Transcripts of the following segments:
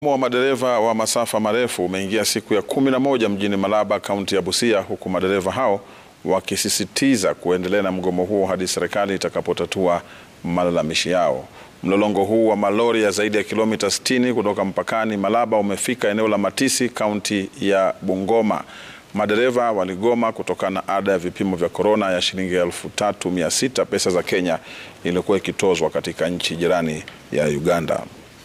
Wa madereva wa masafa marefu umeingia siku ya 11 mjini Malaba, kaunti ya Busia, huku madereva hao wakisisitiza kuendelea na mgomo huo hadi serikali itakapotatua malalamishi yao. Mlolongo huu wa malori ya zaidi ya kilomita 60 kutoka mpakani Malaba umefika eneo la Matisi, kaunti ya Bungoma. Madereva waligoma kutokana na ada ya vipimo vya korona ya shilingi 3,600 pesa za Kenya iliyokuwa ikitozwa katika nchi jirani ya Uganda.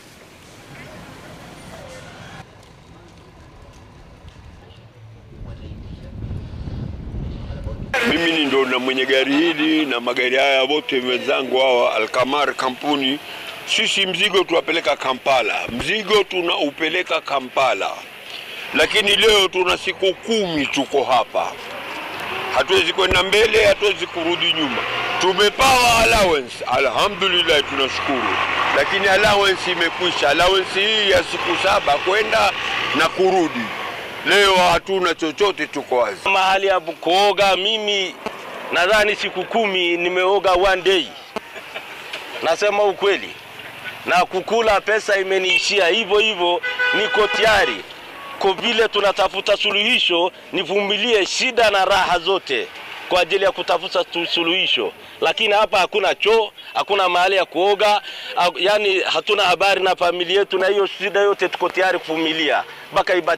Mimi ndo na mwenye gari hili na magari haya wote wenzangu hawa Alkamar kampuni. Sisi mzigo tuwapeleka Kampala. Mzigo tunaupeleka Kampala. Lakini leo tuna siku 10 tuko hapa. Hatuwezi kwenda mbele, hatuwezi kurudi nyuma. Tumepawa allowance. Alhamdulillah, tunashukuru. Lakini allowance imekwisha. Allowance hii ya siku 7 kwenda na kurudi. Leo hatuna chochote, tuko wazi. Mahali ya kuoga mimi nadhani siku 10 nimeoga 1 day. Nasema ukweli. Na kukula pesa imeniishia hivyo niko tayari. Kwa vile tunatafuta suluhisho, nivumilie shida na raha zote kwa ajili ya kutafuta suluhisho. Lakini hapa hakuna choo, hakuna mahali ya kuoga, yani hatuna habari na familia yetu, na hiyo shida yote tuko tayari kuvumilia mpaka